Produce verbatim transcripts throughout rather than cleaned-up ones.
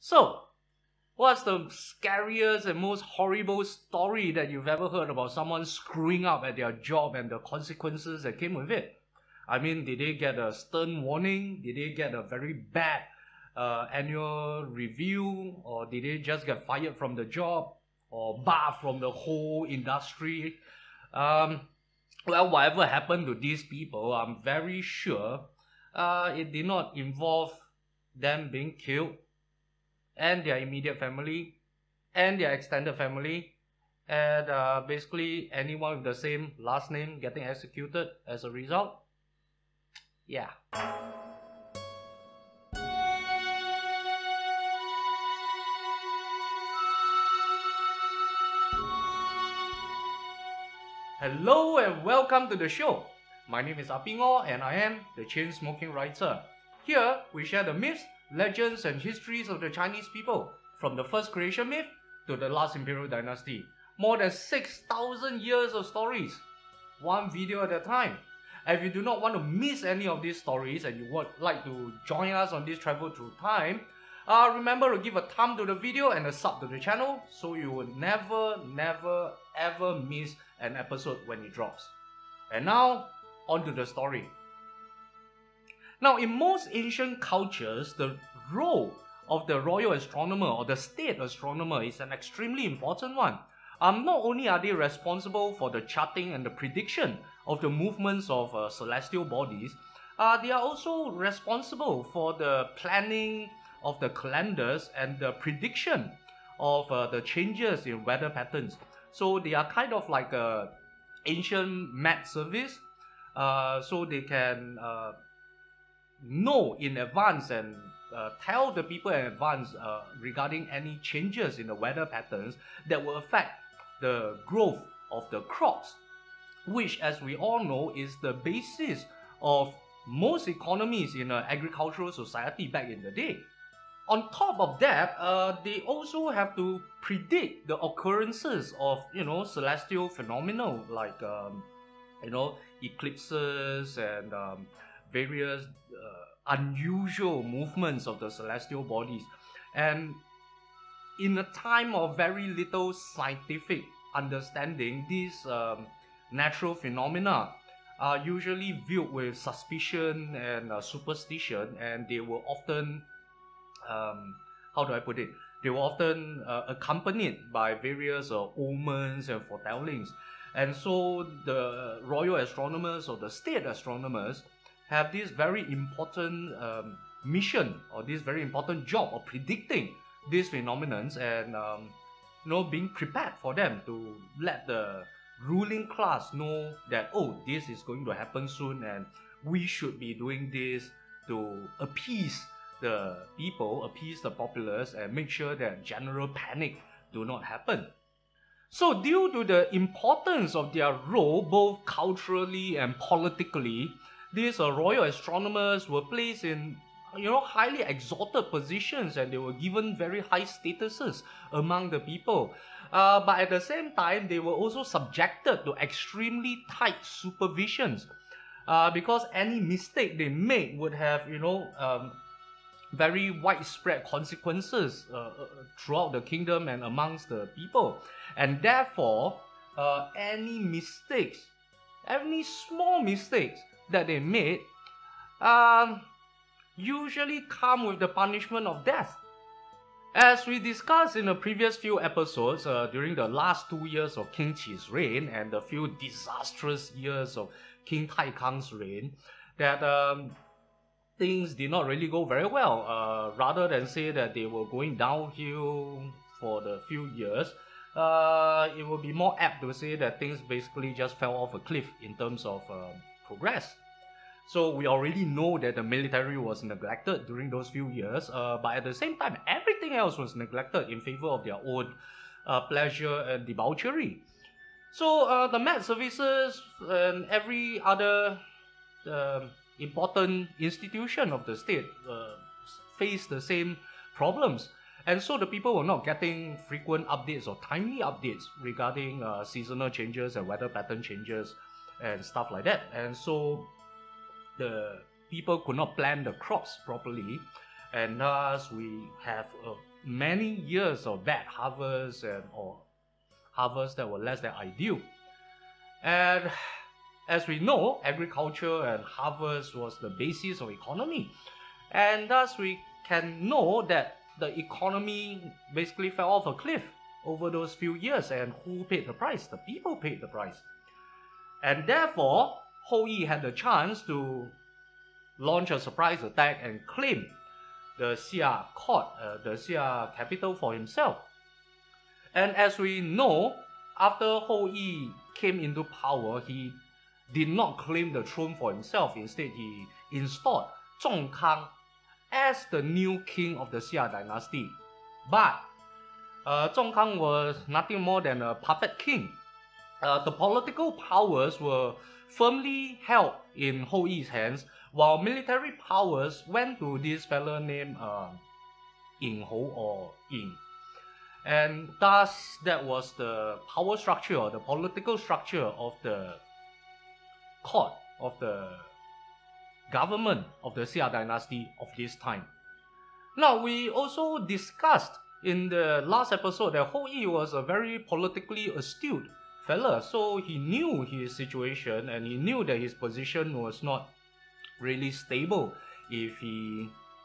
So, what's the scariest and most horrible story that you've ever heard about someone screwing up at their job and the consequences that came with it? I mean, did they get a stern warning? Did they get a very bad uh, annual review? Or did they just get fired from the job? Or barred from the whole industry? Um, well, whatever happened to these people, I'm very sure uh, it did not involve them being killed and their immediate family and their extended family, and uh, basically anyone with the same last name getting executed as a result. Yeah. Hello and welcome to the show. My name is Apingo and I am the Chain Smoking Writer. Here we share the myths, legends and histories of the Chinese people, from the first creation myth to the last imperial dynasty. More than six thousand years of stories, one video at a time. And if you do not want to miss any of these stories and you would like to join us on this travel through time, uh, remember to give a thumb to the video and a sub to the channel so you will never, never, ever miss an episode when it drops. And now, on to the story. Now, in most ancient cultures, the role of the royal astronomer or the state astronomer is an extremely important one. Um, not only are they responsible for the charting and the prediction of the movements of uh, celestial bodies, uh, they are also responsible for the planning of the calendars and the prediction of uh, the changes in weather patterns. So they are kind of like a ancient mat service, uh, so they can uh, know in advance and uh, tell the people in advance uh, regarding any changes in the weather patterns that will affect the growth of the crops, which, as we all know, is the basis of most economies in an agricultural society back in the day. On top of that, uh, they also have to predict the occurrences of, you know, celestial phenomena like, um, you know, eclipses and um, various uh, unusual movements of the celestial bodies. And in a time of very little scientific understanding, these um, natural phenomena are usually viewed with suspicion and uh, superstition, and they will often, um, how do I put it? They were often uh, accompanied by various uh, omens and foretellings. And so the royal astronomers or the state astronomers have this very important um, mission or this very important job of predicting these phenomena and um, you know, being prepared for them to let the ruling class know that, oh, this is going to happen soon and we should be doing this to appease the people, appease the populace, and make sure that general panic do not happen. So due to the importance of their role both culturally and politically, these uh, royal astronomers were placed in, you know, highly exalted positions, and they were given very high statuses among the people. Uh, but at the same time, they were also subjected to extremely tight supervisions, uh, because any mistake they made would have, you know, um, very widespread consequences uh, throughout the kingdom and amongst the people. And therefore, uh, any mistakes, any small mistakes that they made, um, usually come with the punishment of death. As we discussed in the previous few episodes, uh, during the last two years of King Qi's reign and the few disastrous years of King Taikang's reign, that um, things did not really go very well. Uh, rather than say that they were going downhill for the few years, uh, it would be more apt to say that things basically just fell off a cliff in terms of uh, progress. So we already know that the military was neglected during those few years, uh, but at the same time, everything else was neglected in favor of their own uh, pleasure and debauchery. So uh, the Met services and every other uh, important institution of the state uh, face the same problems. And so the people were not getting frequent updates or timely updates regarding uh, seasonal changes and weather pattern changes and stuff like that. And so the people could not plan the crops properly, and thus we have uh, many years of bad harvests and or harvests that were less than ideal. And as we know, agriculture and harvest was the basis of economy, and thus we can know that the economy basically fell off a cliff over those few years. And who paid the price? The people paid the price. And therefore, Hou Yi had the chance to launch a surprise attack and claim the Xia court, uh, the Xia capital for himself. And as we know, after Hou Yi came into power, he did not claim the throne for himself. Instead, he installed Zhong Kang as the new king of the Xia dynasty. But uh, Zhong Kang was nothing more than a puppet king. Uh, the political powers were firmly held in Hou Yi's hands, while military powers went to this fellow named uh, Ying Hou or Ying. And thus, that was the power structure or the political structure of the court, of the government of the Xia dynasty of this time. Now, we also discussed in the last episode that Hou Yi was a very politically astute fella, so he knew his situation and he knew that his position was not really stable if he,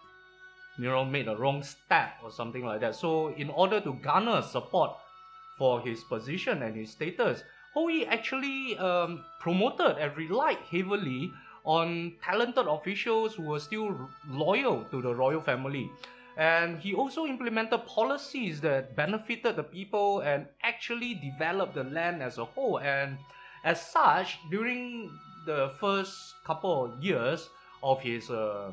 you know, made a wrong step or something like that. So in order to garner support for his position and his status, Hou Yi actually um, promoted and relied heavily on talented officials who were still loyal to the royal family. And he also implemented policies that benefited the people and actually developed the land as a whole. And as such, during the first couple of years of his uh,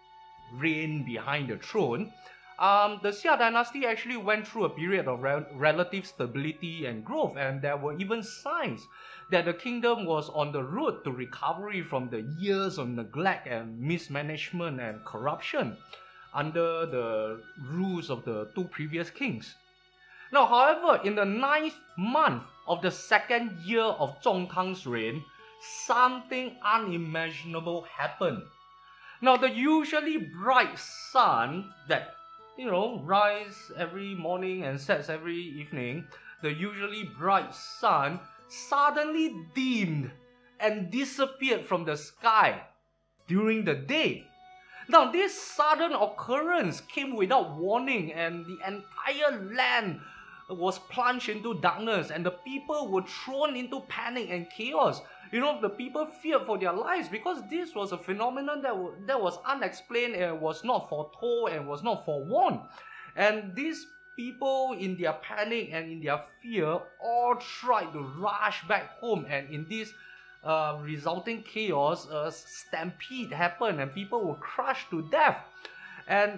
reign behind the throne, um, the Xia dynasty actually went through a period of rel relative stability and growth, and there were even signs that the kingdom was on the road to recovery from the years of neglect and mismanagement and corruption under the rules of the two previous kings. Now, however, in the ninth month of the second year of Zhong Kang's reign, something unimaginable happened. Now, the usually bright sun that, you know, rises every morning and sets every evening, the usually bright sun suddenly dimmed and disappeared from the sky during the day. Now, this sudden occurrence came without warning, and the entire land was plunged into darkness, and the people were thrown into panic and chaos. You know, the people feared for their lives because this was a phenomenon that, that was unexplained and was not foretold and was not forewarned. And these people, in their panic and in their fear, all tried to rush back home, and in this uh, resulting chaos, a stampede happened and people were crushed to death. And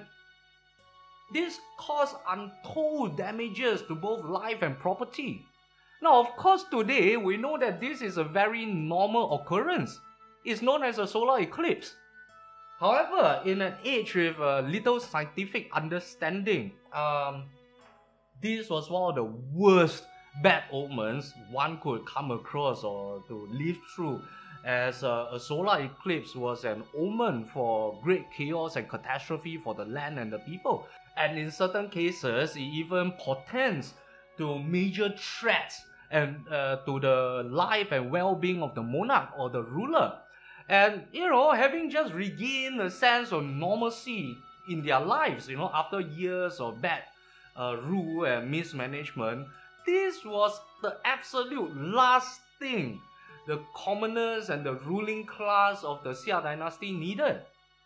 this caused untold damages to both life and property. Now, of course, today we know that this is a very normal occurrence. It's known as a solar eclipse. However, in an age with uh, little scientific understanding, um, this was one of the worst bad omens one could come across or to live through, as uh, a solar eclipse was an omen for great chaos and catastrophe for the land and the people. And in certain cases, it even portends to major threats and uh, to the life and well-being of the monarch or the ruler. And, you know, having just regained a sense of normalcy in their lives, you know, after years of bad uh, rule and mismanagement, this was the absolute last thing the commoners and the ruling class of the Xia dynasty needed.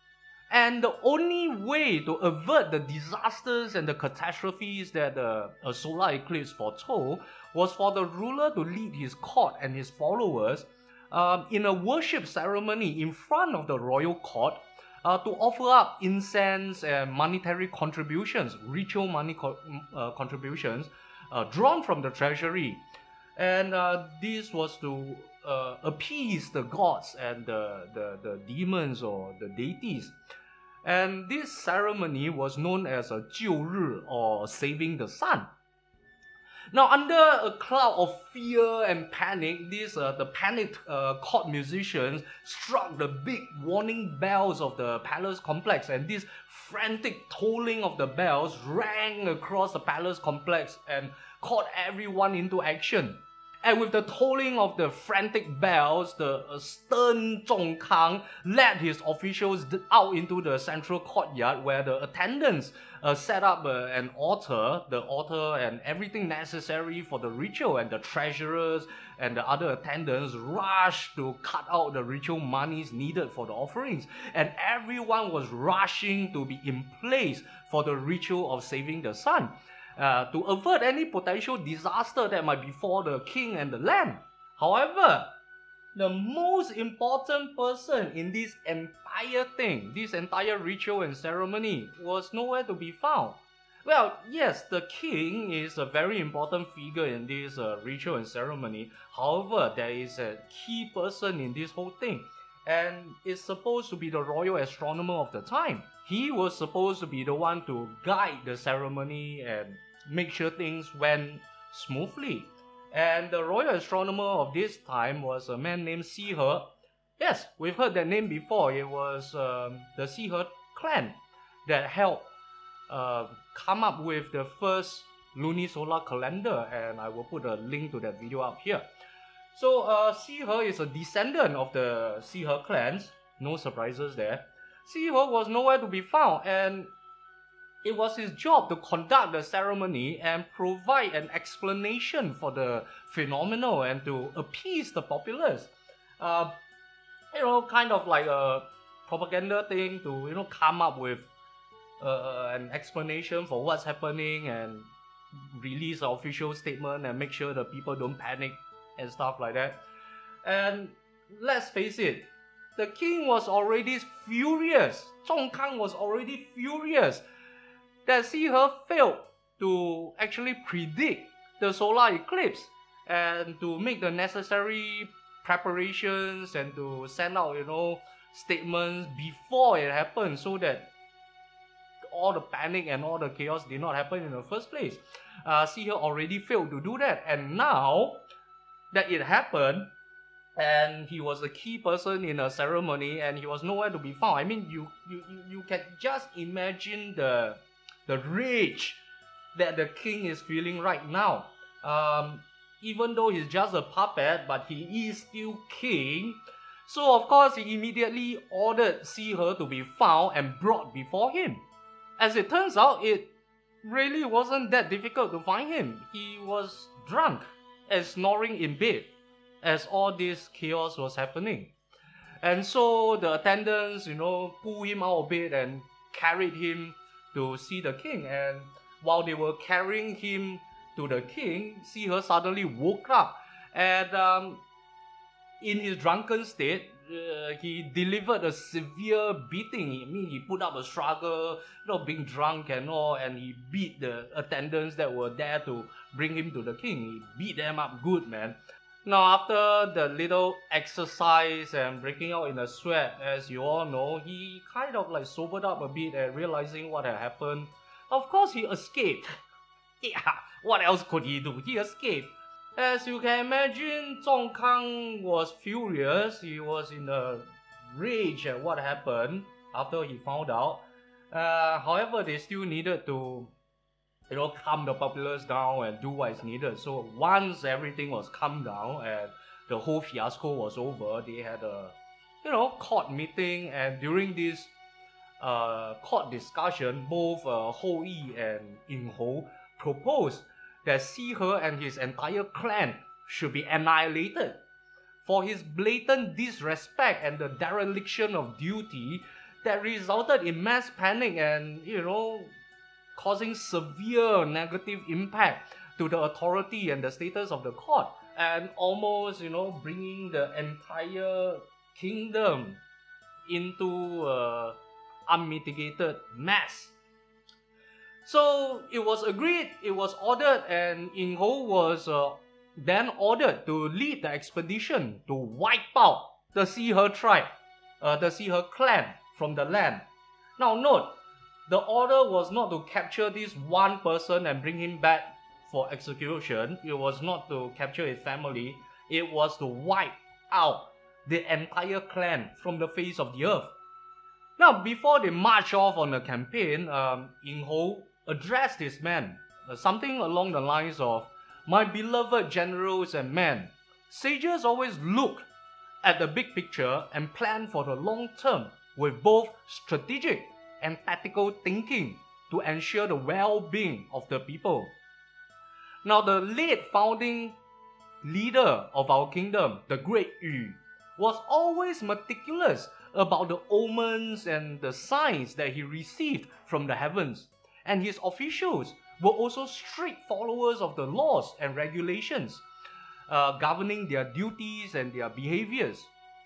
And the only way to avert the disasters and the catastrophes that uh, a solar eclipse foretold was for the ruler to lead his court and his followers um, in a worship ceremony in front of the royal court uh, to offer up incense and monetary contributions, ritual money co uh, contributions uh, drawn from the treasury. And uh, this was to uh, appease the gods and the, the, the demons or the deities. And this ceremony was known as a 救日 or saving the sun. Now, under a cloud of fear and panic, these uh, the panicked uh, court musicians struck the big warning bells of the palace complex, and this frantic tolling of the bells rang across the palace complex and called everyone into action. And with the tolling of the frantic bells, the uh, stern Zhong Kang led his officials out into the central courtyard, where the attendants uh, set up uh, an altar, the altar and everything necessary for the ritual, and the treasurers and the other attendants rushed to cut out the ritual monies needed for the offerings. And everyone was rushing to be in place for the ritual of saving the sun. Uh, to avert any potential disaster that might befall the king and the land. However, the most important person in this entire thing, this entire ritual and ceremony, was nowhere to be found. Well, yes, the king is a very important figure in this uh, ritual and ceremony. However, there is a key person in this whole thing, and it's supposed to be the royal astronomer of the time. He was supposed to be the one to guide the ceremony and make sure things went smoothly. And the royal astronomer of this time was a man named Si He. Yes, we've heard that name before. It was um, the Si He clan that helped uh, come up with the first lunisolar calendar, and I will put a link to that video up here. So uh, Si He is a descendant of the Si He clans. No surprises there. Si He was nowhere to be found, and it was his job to conduct the ceremony and provide an explanation for the phenomenon and to appease the populace. Uh, you know, kind of like a propaganda thing to, you know, come up with uh, an explanation for what's happening and release an official statement and make sure the people don't panic and stuff like that. And let's face it, the king was already furious. Zhong Kang was already furious that Si He failed to actually predict the solar eclipse and to make the necessary preparations and to send out, you know, statements before it happened, so that all the panic and all the chaos did not happen in the first place. Uh, Si He already failed to do that, and now that it happened, and he was a key person in a ceremony, and he was nowhere to be found. I mean, you you you, you can just imagine the the rage that the king is feeling right now. Um, even though he's just a puppet, but he is still king. So of course he immediately ordered Si He to be found and brought before him. As it turns out, it really wasn't that difficult to find him. He was drunk and snoring in bed as all this chaos was happening. And so the attendants, you know, pulled him out of bed and carried him to see the king. And while they were carrying him to the king, Si He suddenly woke up, and um, in his drunken state, uh, he delivered a severe beating. I mean, he put up a struggle, you know, being drunk and all, and he beat the attendants that were there to bring him to the king. He beat them up good, man. Now, after the little exercise and breaking out in a sweat, as you all know, he kind of like sobered up a bit and realizing what had happened. Of course, he escaped. Yeah, what else could he do? He escaped. As you can imagine, Zhong Kang was furious. He was in a rage at what happened after he found out. Uh, however, they still needed to, you know, calm the populace down and do what is needed. So once everything was calmed down and the whole fiasco was over, they had a, you know, court meeting, and during this uh, court discussion, both uh, Hou Yi and Ying Hou proposed that Si He and his entire clan should be annihilated for his blatant disrespect and the dereliction of duty that resulted in mass panic and, you know, causing severe negative impact to the authority and the status of the court, and almost, you know, bringing the entire kingdom into uh, unmitigated mess. So it was agreed, it was ordered, and Ying Hou was uh, then ordered to lead the expedition to wipe out the Si He tribe, uh, the Si He clan from the land. Now note, the order was not to capture this one person and bring him back for execution. It was not to capture his family. It was to wipe out the entire clan from the face of the earth. Now, before they march off on the campaign, um, Ying Ho addressed his men, uh, something along the lines of, "My beloved generals and men, sages always look at the big picture and plan for the long term with both strategic and tactical thinking to ensure the well-being of the people." Now, the late founding leader of our kingdom, the great Yu, was always meticulous about the omens and the signs that he received from the heavens, and his officials were also strict followers of the laws and regulations uh, governing their duties and their behaviors.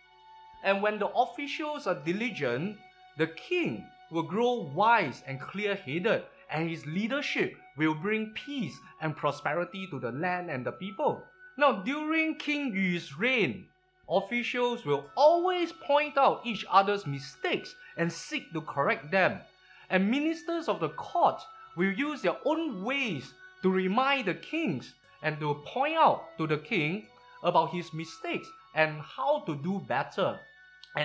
And when the officials are diligent, the king will grow wise and clear-headed, and his leadership will bring peace and prosperity to the land and the people. Now, during King Yu's reign, officials will always point out each other's mistakes and seek to correct them. And ministers of the court will use their own ways to remind the kings and to point out to the king about his mistakes and how to do better. And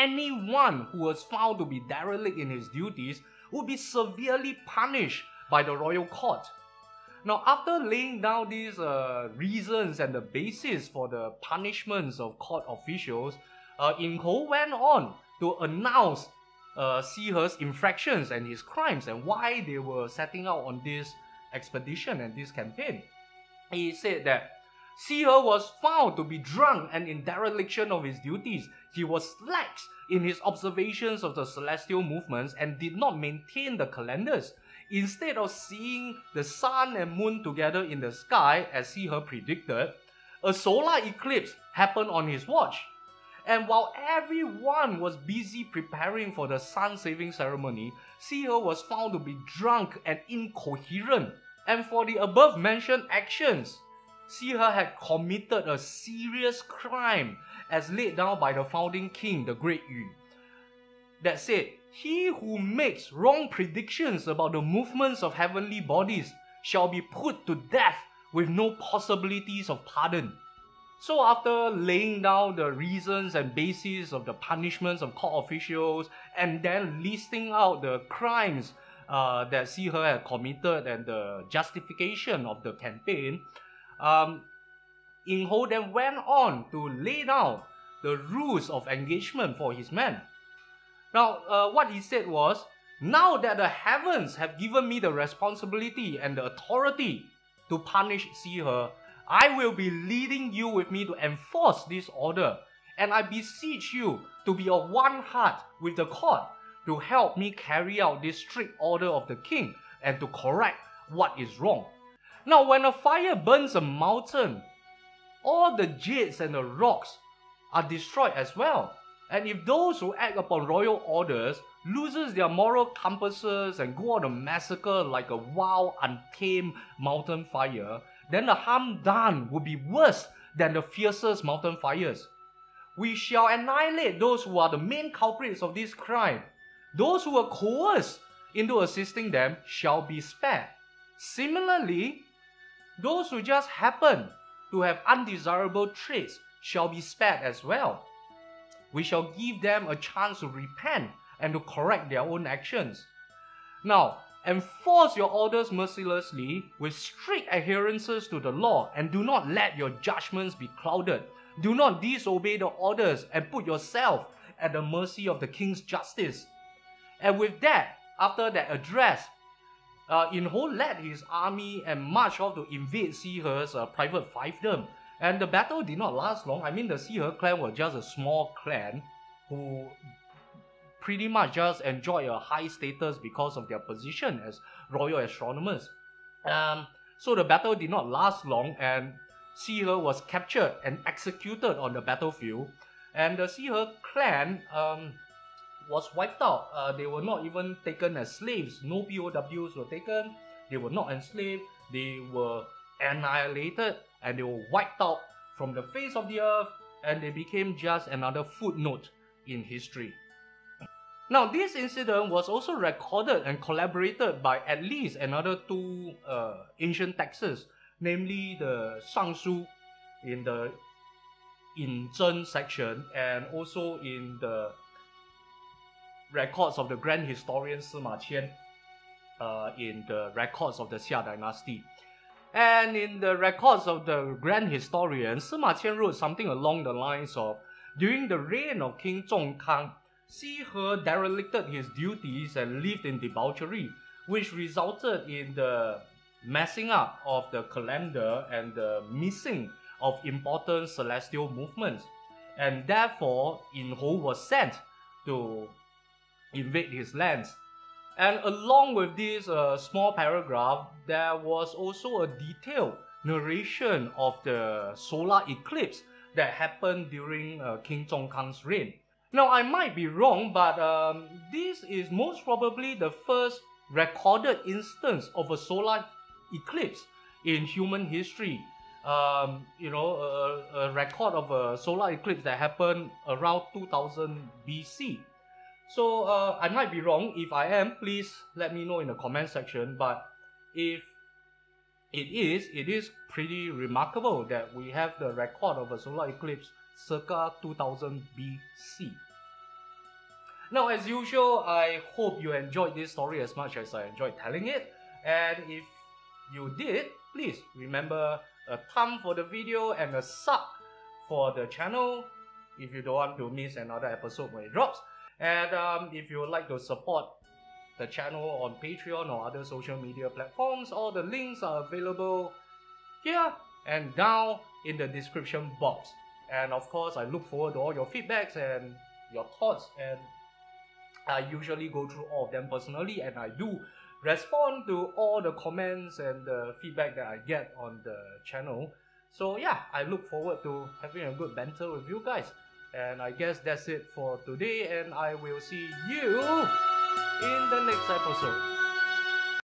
anyone who was found to be derelict in his duties would be severely punished by the royal court. Now, after laying down these uh, reasons and the basis for the punishments of court officials, uh, Ying Ho went on to announce uh, Si He's infractions and his crimes and why they were setting out on this expedition and this campaign. He said that Si He was found to be drunk and in dereliction of his duties. He was lax in his observations of the celestial movements and did not maintain the calendars. Instead of seeing the sun and moon together in the sky as Si He predicted, a solar eclipse happened on his watch. And while everyone was busy preparing for the sun-saving ceremony, Si He was found to be drunk and incoherent. And for the above-mentioned actions, Si He had committed a serious crime as laid down by the founding king, the great Yu, that said, "He who makes wrong predictions about the movements of heavenly bodies shall be put to death with no possibilities of pardon." So after laying down the reasons and basis of the punishments of court officials and then listing out the crimes uh, that Si He had committed and the justification of the campaign, um, Ying Ho then went on to lay down the rules of engagement for his men. Now, uh, what he said was, "Now that the heavens have given me the responsibility and the authority to punish Si He, I will be leading you with me to enforce this order, and I beseech you to be of one heart with the court to help me carry out this strict order of the king and to correct what is wrong." Now, when a fire burns a mountain, all the jades and the rocks are destroyed as well. And if those who act upon royal orders loses their moral compasses and go on a massacre like a wild, untamed mountain fire, then the harm done will be worse than the fiercest mountain fires. We shall annihilate those who are the main culprits of this crime. Those who are coerced into assisting them shall be spared. Similarly, those who just happen to have undesirable traits shall be spared as well. We shall give them a chance to repent and to correct their own actions. Now, enforce your orders mercilessly with strict adherences to the law, and do not let your judgments be clouded. Do not disobey the orders and put yourself at the mercy of the king's justice. And with that, after that address, uh, Ying Ho led his army and marched off to invade Si He's uh, private fiefdom. And the battle did not last long. I mean, the Si He clan was just a small clan who pretty much just enjoyed a high status because of their position as royal astronomers. Um, so the battle did not last long, and Si He was captured and executed on the battlefield. And the Si He clan um, was wiped out. Uh, they were not even taken as slaves. No P O Ws were taken. They were not enslaved. They were annihilated, and they were wiped out from the face of the earth, and they became just another footnote in history. Now, this incident was also recorded and collaborated by at least another two uh, ancient texts, namely the Shangshu in the In Zhen section, and also in the records of the grand historian Sima Qian uh, in the records of the Xia dynasty. And in the records of the grand historian, Sima Qian wrote something along the lines of, during the reign of King Zhongkang, Xi He derelicted his duties and lived in debauchery, which resulted in the messing up of the calendar and the missing of important celestial movements. And therefore, Yin Hou was sent to invade his lands. And along with this uh, small paragraph, there was also a detailed narration of the solar eclipse that happened during uh, King Zhongkang's reign. Now, I might be wrong, but um, this is most probably the first recorded instance of a solar eclipse in human history. Um, you know, a, a record of a solar eclipse that happened around two thousand B C. So uh, I might be wrong. If I am, please let me know in the comment section. But if it is, it is pretty remarkable that we have the record of a solar eclipse circa two thousand B C. Now, as usual, I hope you enjoyed this story as much as I enjoyed telling it. And if you did, please remember a thumb for the video and a sub for the channel if you don't want to miss another episode when it drops. And um, if you would like to support the channel on Patreon or other social media platforms, all the links are available here and down in the description box. And of course, I look forward to all your feedbacks and your thoughts, and I usually go through all of them personally, and I do respond to all the comments and the feedback that I get on the channel. So yeah, I look forward to having a good banter with you guys. And I guess that's it for today, and I will see you in the next episode.